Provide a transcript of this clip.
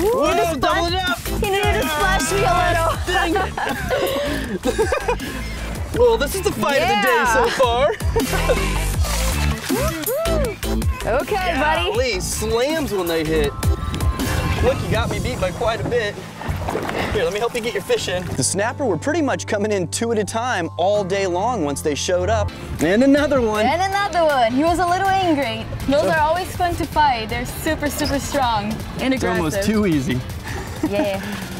Whoa, double it up. He needed to splash me a little. Well, this is the fight of the day so far. Okay, buddy. Golly, slams when they hit. Look, you got me beat by quite a bit. Here, let me help you get your fish in. The snapper were pretty much coming in 2 at a time all day long once they showed up. And another one. And another one. He was a little angry. Those are always fun to fight. They're super, super strong and aggressive. It's almost too easy. Yeah.